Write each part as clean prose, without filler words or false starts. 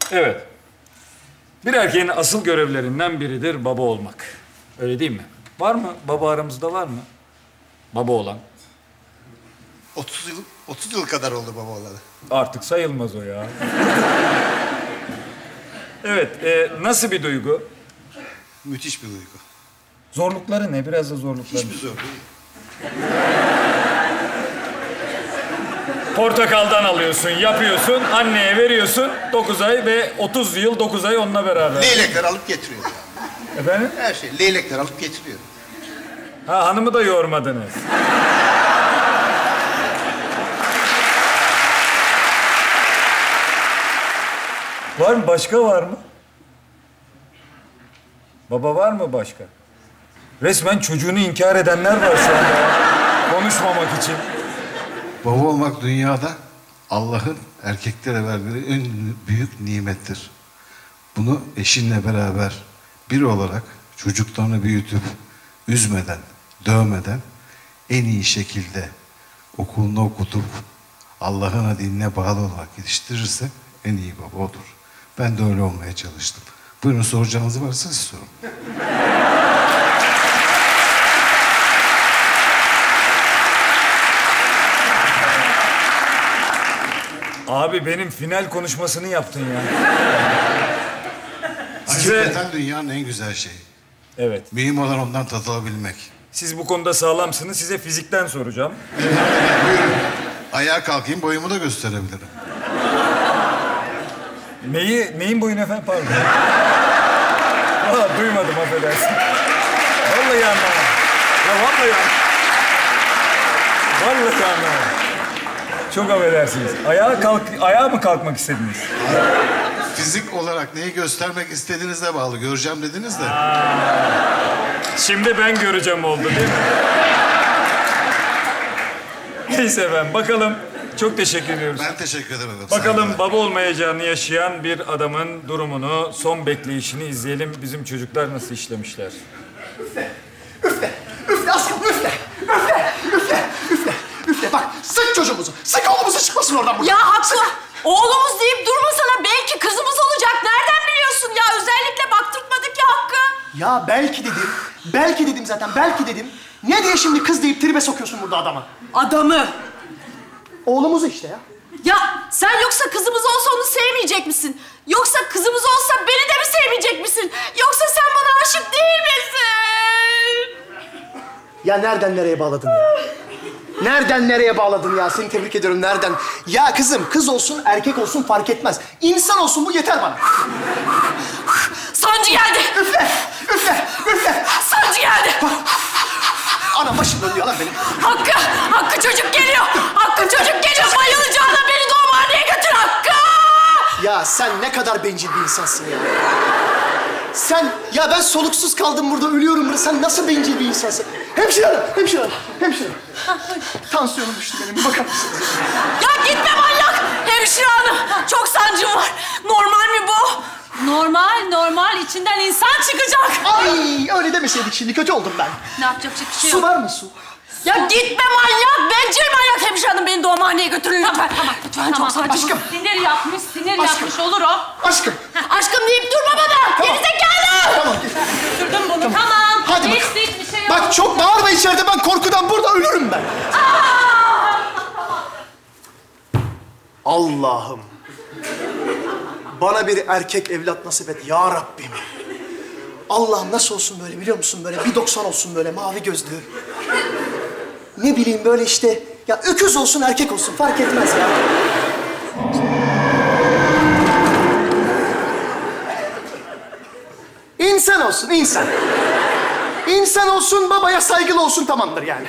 Evet. Bir erkeğin asıl görevlerinden biridir baba olmak. Öyle değil mi? Var mı? Baba aramızda var mı? Baba olan. 30 yıl kadar oldu baba olalı. Artık sayılmaz o ya. Evet, nasıl bir duygu? Müthiş bir duygu. Zorlukları ne? Biraz da zorlukları. Hiçbir zor değil. Portakaldan alıyorsun, yapıyorsun, anneye veriyorsun 9 ay ve 30 yıl 9 ay onunla beraber. Leylekler alıp getiriyor ya. Efendim? Her şey leylekler alıp getiriyor. Ha, hanımı da yormadınız. Var mı? Başka var mı? Baba var mı başka? Resmen çocuğunu inkar edenler var şu anda. Konuşmamak için. Baba olmak dünyada Allah'ın erkeklere verdiği en büyük nimettir. Bunu eşinle beraber bir olarak çocuklarını büyütüp, üzmeden, dövmeden en iyi şekilde okulunu okutup Allah'ın dinine bağlı olarak yetiştirirse en iyi baba odur. Ben de öyle olmaya çalıştım. Buyurun, soracağınız varsa siz sorun. Abi benim final konuşmasını yaptın ya. Hakikaten dünyanın en güzel şeyi. Evet. Mühim olan ondan tat alabilmek. Siz bu konuda sağlamsınız. Size fizikten soracağım. Buyurun. Ayağa kalkayım, boyumu da gösterebilirim. Neyin boyunu efendim? Pardon. Aa, duymadım, affedersin. Vallahi anlamadım. Ya vallahi anlamadım. Vallahi anlamadım. Çok affedersiniz. Ayağa mı kalkmak istediniz? Fizik olarak neyi göstermek istediğinize bağlı. Göreceğim dediniz de. Şimdi ben göreceğim oldu değil mi? Neyse efendim, bakalım. Çok teşekkür ediyoruz. Ben teşekkür ederim. Bakalım Saygılar. baba olmayacağını yaşayan bir adamın durumunu, son bekleyişini izleyelim. Bizim çocuklar nasıl işlemişler? Üfle aşkım, üfle. Üfle. Bak, sık çocuğumuzu. Sık oğlumuzu, çıkmasın oradan buradan. Ya haklı. Oğlumuz deyip durmasana. Belki kızımız olacak. Nereden biliyorsun ya? Özellikle baktırtmadık ya Hakkı. Ya belki dedim zaten, belki dedim. Ne diye şimdi kız deyip tribe sokuyorsun burada adama? Adamı. Oğlumuzu işte ya. Ya sen yoksa kızımız olsa onu sevmeyecek misin? Yoksa kızımız olsa beni de mi sevmeyecek misin? Yoksa sen bana aşık değil misin? Ya nereden nereye bağladın ya? Nereden nereye bağladın ya? Seni tebrik ediyorum, nereden? Ya kızım, kız olsun, erkek olsun fark etmez. İnsan olsun, bu yeter bana. Sancı geldi. Üfle. Sancı geldi. Ana başım dönüyor lan benim. Hakkı çocuk geliyor. Hakkı çocuk geliyor. Bayılacağına beni doğumhaneye götür Hakkı. Ya sen ne kadar bencil bir insansın ya. Ya ben soluksuz kaldım burada, ölüyorum burada. Sen nasıl bencil bir insansın? Hemşire hanım. Tansiyonum düştü benim, bir bakar mısınız? Ya gitme manyak. Hemşire hanım, çok sancım var. Normal mi bu? Normal. İçinden insan çıkacak. Ay, öyle demeseydik şimdi, kötü oldum ben. Ne yapacak bir şey Su yok. var mı, su? Ya gitme manyak. Bencil manyak hemşire hanım. Beni doğumhaneye götürün lütfen. Lütfen çok sancım. Aşkım. Sinir yapmış olur o. Aşkım. Aşkım deyip durma bana. Tamam. Gerizekalı. Tamam. Götürdüm bunu. Tamam. Hadi Hiç bak. hiçbir şey yok. Bak çok bağırma içeride, ben korkudan burada ölürüm ben. Allah'ım. Bana bir erkek evlat nasip et ya Rabbim. Allah'ım nasıl olsun böyle, biliyor musun? Böyle 1.90 olsun, böyle mavi gözlü. Ne bileyim böyle işte. Ya öküz olsun, erkek olsun fark etmez ya. İnsan olsun, insan. İnsan olsun, babaya saygılı olsun, tamamdır yani.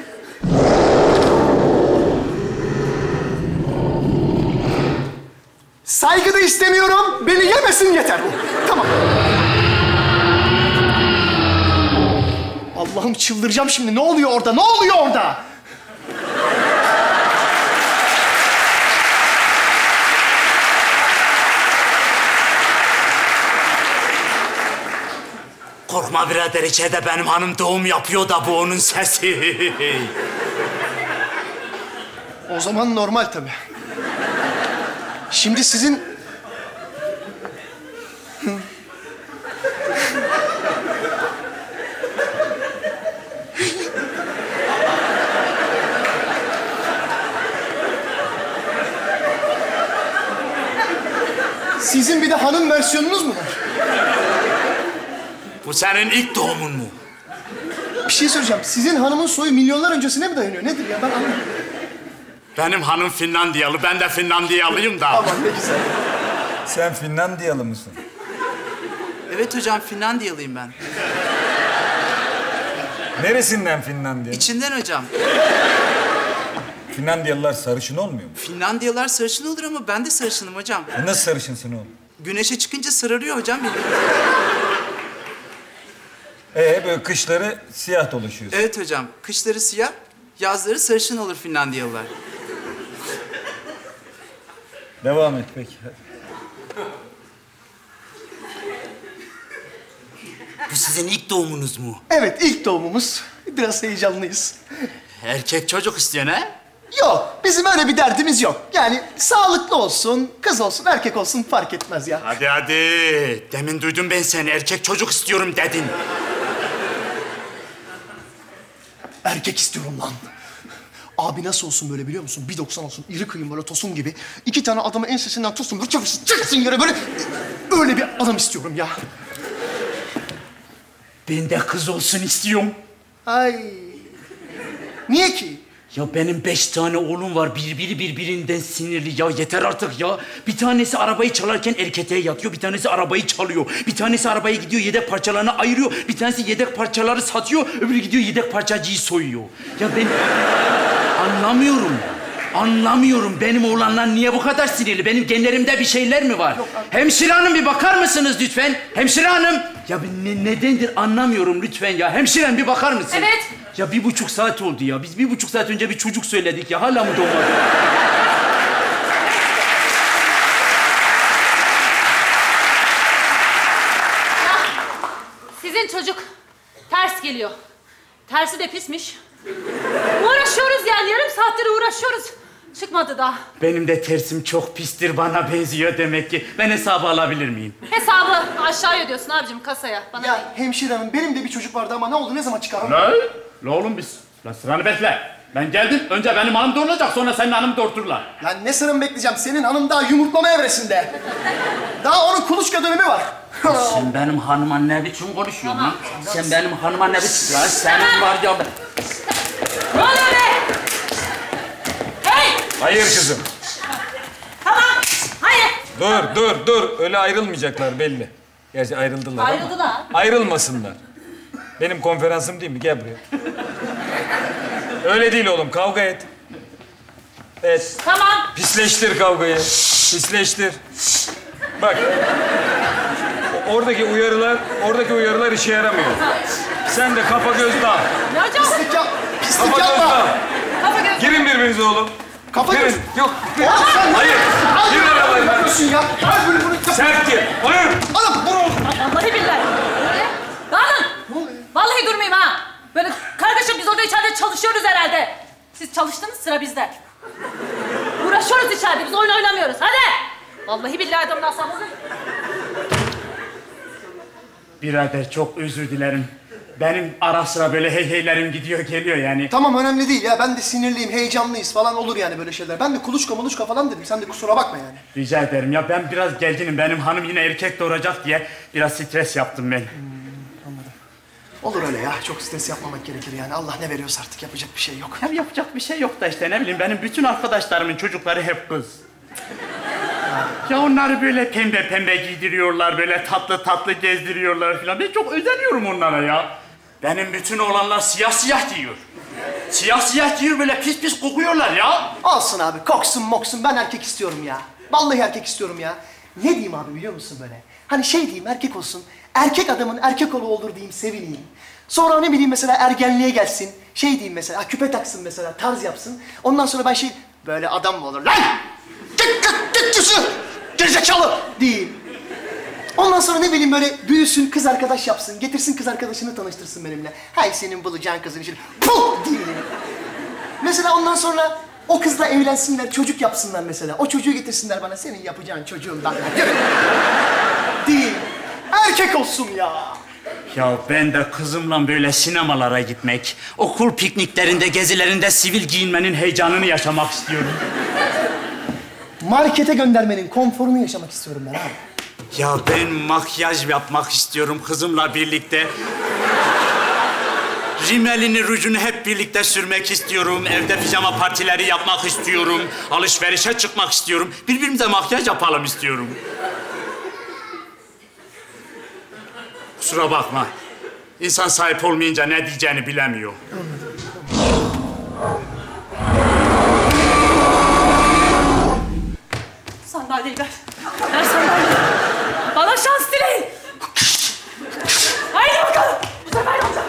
Saygı da istemiyorum, beni yemesin yeter. Tamam. Allah'ım çıldıracağım şimdi. Ne oluyor orada? Korkma birader, içeride benim hanım doğum yapıyor da bu onun sesi. O zaman normal tabii. Şimdi sizin versiyonunuz mu var? Bu senin ilk doğumun mu? Bir şey söyleyeceğim. Sizin hanımın soyu milyonlar öncesine mi dayanıyor? Nedir ya? Ben anlamadım. Benim hanım Finlandiyalı, ben de Finlandiyalıyım da. Tamam, ne güzel. Sen Finlandiyalı mısın? Evet hocam, Finlandiyalıyım ben. Neresinden Finlandiya? İçinden hocam. Finlandiyalılar sarışın olmuyor mu? Finlandiyalılar sarışın olur ama ben de sarışınım hocam. Nasıl sarışınsın oğlum? Güneşe çıkınca sararıyor hocam benim. Böyle kışları siyah dolaşıyorsun. Evet hocam, kışları siyah, yazları sarışın olur Finlandiyalılar. Devam et peki. Bu sizin ilk doğumunuz mu? Evet, ilk doğumumuz. Biraz heyecanlıyız. Erkek çocuk istiyorsun ha? Yok, bizim öyle bir derdimiz yok. Yani sağlıklı olsun, kız olsun, erkek olsun fark etmez ya. Hadi hadi. Demin duydum ben seni. Erkek çocuk istiyorum dedin. Erkek istiyorum lan. Abi nasıl olsun böyle biliyor musun? 1.90 olsun, iri kıyım böyle tosun gibi. 2 tane adamı ensesinden tutsun, böyle çıksın yere böyle. Öyle bir adam istiyorum ya. Ben de kız olsun istiyorum. Ay. Niye ki? Ya benim 5 tane oğlum var. Biri birbirinden sinirli. Ya yeter artık ya. Bir tanesi arabayı çalarken erkeğe yatıyor. Bir tanesi arabayı çalıyor. Bir tanesi arabaya gidiyor, yedek parçalarını ayırıyor. Bir tanesi yedek parçaları satıyor. Öbürü gidiyor yedek parçacıyı soyuyor. Ya ben anlamıyorum. Anlamıyorum. Benim oğlanlar niye bu kadar sinirli? Benim genlerimde bir şeyler mi var? Hemşire hanım bir bakar mısınız lütfen? Hemşire hanım. Ya nedendir anlamıyorum lütfen ya. Hemşire hanım bir bakar mısın? Evet. Ya 1,5 saat oldu ya. Biz 1,5 saat önce bir çocuk söyledik ya. Hala mı doğmadı? Sizin çocuk ters geliyor. Tersi de pismiş. Uğraşıyoruz yani, yarım saattir uğraşıyoruz. Çıkmadı daha. Benim de tersim çok pistir, bana benziyor demek ki. Ben hesabı alabilir miyim? Hesabı aşağıya ödüyorsun abicim, kasaya. Bana Ya hemşire hanım, benim de bir çocuk vardı ama ne oldu, ne zaman çıkar o? La oğlum biz. La sıranı bekle. Ben geldim. Önce benim hanım doğuracak, sonra senin hanım doğurturlar. Lan ne sıramı bekleyeceğim? Senin hanım daha yumurtlama evresinde. Daha onun kuluçka dönemi var. Sen benim hanıma ne biçim konuşuyorsun lan? Sen benim hanıma ne biçim... Lan senin var ya... Ne oluyor be? Hey! Hayır kızım. Tamam. Hayır. Dur. Öyle ayrılmayacaklar belli. Gerçi ayrıldılar Ayrıldılar. ama ayrılmasınlar. Benim konferansım değil mi? Gel buraya. Öyle değil oğlum. Kavga et. Evet. Tamam. Pisleştir kavgayı. Pisleştir. Bak. Oradaki uyarılar işe yaramıyor. Sen de kafa göz dağ. Ne hocam? Pislik Kafa göz yapma. dağ. Kafa göz. Girin birbirinize oğlum. Kafa Girin. göz. Yok. Oğlum sen Hayır. Al Gir bunu, aralarına. ne yapıyorsun ya? Al bunu. Sert gir. Hayır. Alın bunu. Vallahi billahi. Dağılın. Ne oluyor? Vallahi durmayayım ha. Böyle kargaşa, biz orada içeride çalışıyoruz herhalde. Siz çalıştınız, sıra bizde. Uğraşıyoruz içeride, biz oyun oynamıyoruz. Hadi. Vallahi billahi adamın asabını. Birader çok özür dilerim. Benim ara sıra böyle heylerim gidiyor geliyor yani. Tamam, önemli değil ya. Ben de sinirliyim, heyecanlıyız falan, olur yani böyle şeyler. Ben de kuluçka falan dedim. Sen de kusura bakma yani. Rica ederim ya, ben biraz gerginim. Benim hanım yine erkek doğuracak diye biraz stres yaptım ben. Olur öyle ya. Çok stres yapmamak gerekir yani. Allah ne veriyorsa artık, yapacak bir şey yok. Ya yapacak bir şey yok da işte ne bileyim, benim bütün arkadaşlarımın çocukları hep kız. Ya onları böyle pembe pembe giydiriyorlar, böyle tatlı tatlı gezdiriyorlar falan. Ben çok özeniyorum onlara ya. Benim bütün oğlanlar siyah siyah giyiyor. Siyah siyah giyiyor, böyle pis pis kokuyorlar ya. Olsun abi, koksun moksun. Ben erkek istiyorum ya. Vallahi erkek istiyorum ya. Ne diyeyim abi biliyor musun böyle? Hani şey diyeyim, erkek olsun. Erkek adamın erkek oğlu olur diyeyim, sevineyim. Sonra ne bileyim mesela ergenliğe gelsin. Şey diyeyim mesela, küpe taksın mesela, tarz yapsın. Ondan sonra ben şey, böyle adam mı olur lan? Git gerizekalı diyeyim. Ondan sonra ne bileyim böyle büyüsün, kız arkadaş yapsın. Getirsin kız arkadaşını tanıştırsın benimle. Hay senin bulacağın kızın için. Puh diyeyim. Mesela ondan sonra o kızla evlensinler, çocuk yapsınlar mesela. O çocuğu getirsinler bana, senin yapacağın çocuğundan. Değil. Erkek olsun ya. Ya ben de kızımla böyle sinemalara gitmek, okul pikniklerinde, gezilerinde sivil giyinmenin heyecanını yaşamak istiyorum. Markete göndermenin konforunu yaşamak istiyorum ben abi. Ya ben makyaj yapmak istiyorum kızımla birlikte. Rimelini, rujunu hep birlikte sürmek istiyorum. Evde pijama partileri yapmak istiyorum. Alışverişe çıkmak istiyorum. Birbirimize makyaj yapalım istiyorum. Kusura bakma. İnsan sahip olmayınca ne diyeceğini bilemiyor. Sandalyeyi ver. Ver sandalyeyi. Bana şans dileyin. Haydi bakalım. Bu sefer olacak.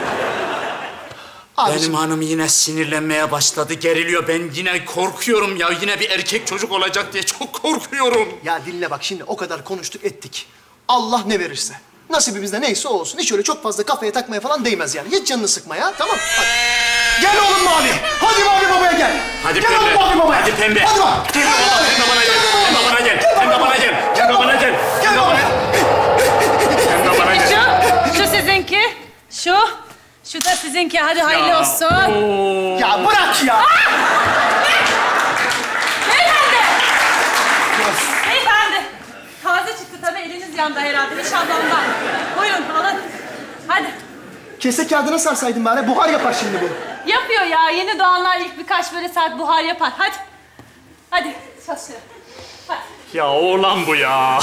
Benim hanım yine sinirlenmeye başladı, geriliyor. Ben yine korkuyorum ya. Yine bir erkek çocuk olacak diye çok korkuyorum. Ya dinle bak şimdi o kadar konuştuk ettik. Allah ne verirse. Nasibimizde neyse o olsun. Hiç öyle çok fazla kafaya takmaya falan değmez yani. Hiç canını sıkma ya, tamam? Hadi. Gel oğlum Mavi. Hadi Mavi babaya gel. Hadi gel Pembe. Oğlum Mavi babaya. Hadi Pembe. Hadi bak. Pembe baba, Pembe bana gel. Pembe bana gel. Pembe bana gel. Pembe bana gel. Gel Pembe bana babaya. Pembe bana gel. Şu sizinki. Şu da sizinki. Hadi hayırlı olsun. Ya bırak ya. Beyefendi. Beyefendi. Taze çıktı tabii. Eliniz yandı herhalde. İnşallah ondan. Buyurun alın. Hadi. Kese kağıdına sarsaydın bari. Buhar yapar şimdi bu. Yapıyor ya. Yeni doğanlar ilk birkaç böyle saat buhar yapar. Hadi. Hadi çalışıyor. Hadi. Ya oğlan bu ya.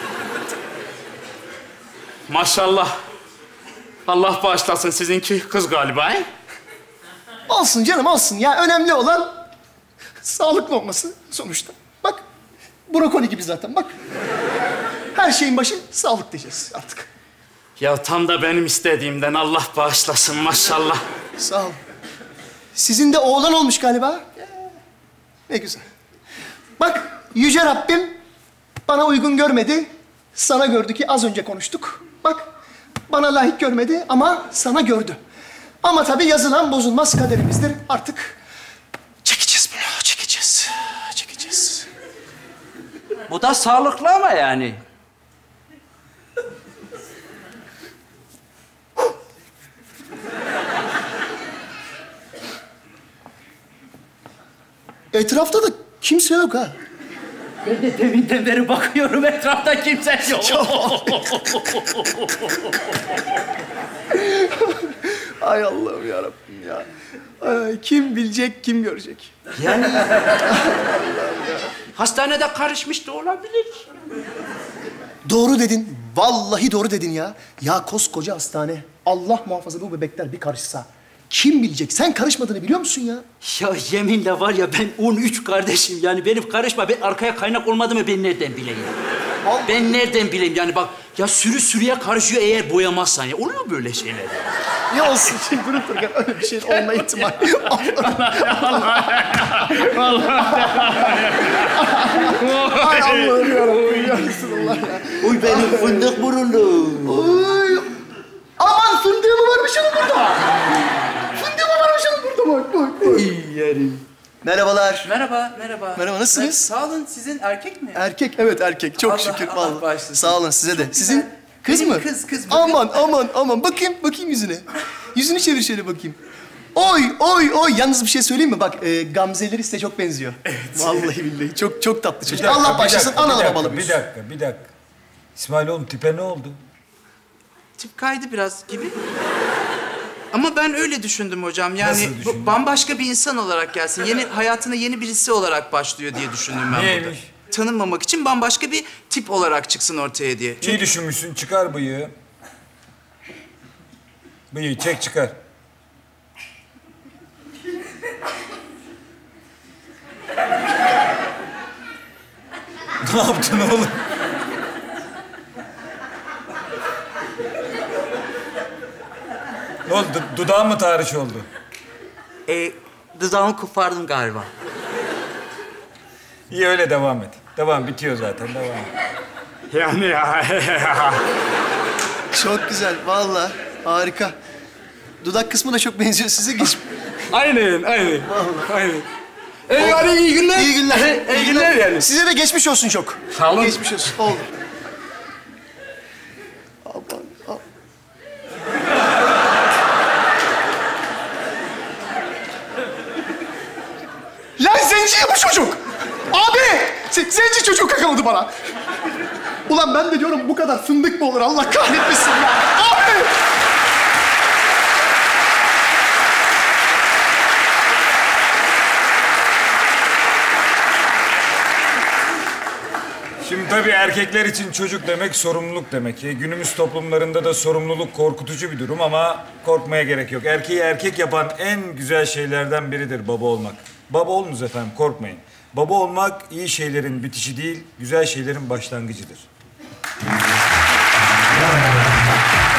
Maşallah. Allah bağışlasın, sizinki kız galiba, he? Olsun canım olsun ya. Önemli olan sağlıklı olması sonuçta. Bak brokoli gibi zaten bak. Her şeyin başı sağlık diyeceğiz artık. Ya tam da benim istediğimden, Allah bağışlasın maşallah. Sağ ol. Sizin de oğlan olmuş galiba. Ne güzel. Bak Yüce Rabbim bana uygun görmedi. Sana gördü ki az önce konuştuk. Bak bana layık görmedi ama sana gördü. Ama tabii yazılan bozulmaz kaderimizdir. Artık çekeceğiz bunu, çekeceğiz. Çekeceğiz. Bu da sağlıklı ama yani. Etrafta da kimse yok ha. Ben de deminden beri bakıyorum, etrafta kimse yok. Ay Allah'ım ya Rabbim ya. Ay, kim bilecek, kim görecek? Yani hastanede karışmış da olabilir. Doğru dedin. Vallahi doğru dedin ya. Ya koskoca hastane. Allah muhafaza bu bebekler bir karışsa. Kim bilecek? Sen karışmadığını biliyor musun ya? Ya yeminle var ya, ben 13 kardeşim, yani benim karışma, ben arkaya kaynak olmadığımı ben nereden bileyim? Vallahi. Ben nereden bileyim yani, bak ya sürü sürüye karışıyor eğer boyamazsan ya. Oluyor böyle şeyler. Ne olsun şimdi durup dururken öyle bir şeyin olma ihtimali. Ay Allah'ım yarabbim ya Resulallah ya. Uy benim fındık burunlu. Oy. Aman fındığı mı varmış onun burada? Fındığı mı varmış onun burada? Bak. İyi yerim. Merhabalar. Merhaba, merhaba. Merhaba, nasılsınız? Sağ olun, sizin erkek mi? Erkek, evet erkek. Çok Allah- şükür Allah vallahi. bağışlasın. Sağ olun size de. Çok Sizin güzel. kız Benim mı? kız. Aman. Bakayım yüzüne. Yüzünü çevir şöyle bakayım. Oy. Yalnız bir şey söyleyeyim mi? Bak Gamze'leri size çok benziyor. Evet. Vallahi billahi. Çok tatlı çocuk. Allah başlasın. Analı babalı Bir büyüsün. dakika. İsmail oğlum tipe ne oldu? Tip kaydı biraz gibi. Ama ben öyle düşündüm hocam. Nasıl Yani düşündün? bambaşka bir insan olarak gelsin. Hayatına yeni birisi olarak başlıyor diye düşündüm ben burada. Neymiş? Tanınmamak için bambaşka bir tip olarak çıksın ortaya diye. İyi düşünmüşsün, çıkar bıyığı. Bıyığı çek çıkar. Ne yaptın oğlum? Ne oldu? Dudağın mı tahriş oldu? Dudağımı kopardım galiba. İyi öyle devam et. Devam, bitiyor zaten. Devam et. Yani ya. Çok güzel vallahi. Harika. Dudak kısmı da çok benziyor size. Aynen. Vallahi. Hadi iyi günler. İyi günler. İyi günler yani. Size de geçmiş olsun çok. Sağ olun. Geçmiş olsun. Oldu. Aman. Lan zenci bu çocuk. Abi! Zenci çocuğu kakaladı bana. Ulan ben de diyorum bu kadar fındık mı olur? Allah kahretmesin ya. Abi! Şimdi tabii erkekler için çocuk demek sorumluluk demek. Günümüz toplumlarında da sorumluluk korkutucu bir durum ama korkmaya gerek yok. Erkeği erkek yapan en güzel şeylerden biridir baba olmak. Baba olunuz efendim, korkmayın. Baba olmak iyi şeylerin bitişi değil, güzel şeylerin başlangıcıdır.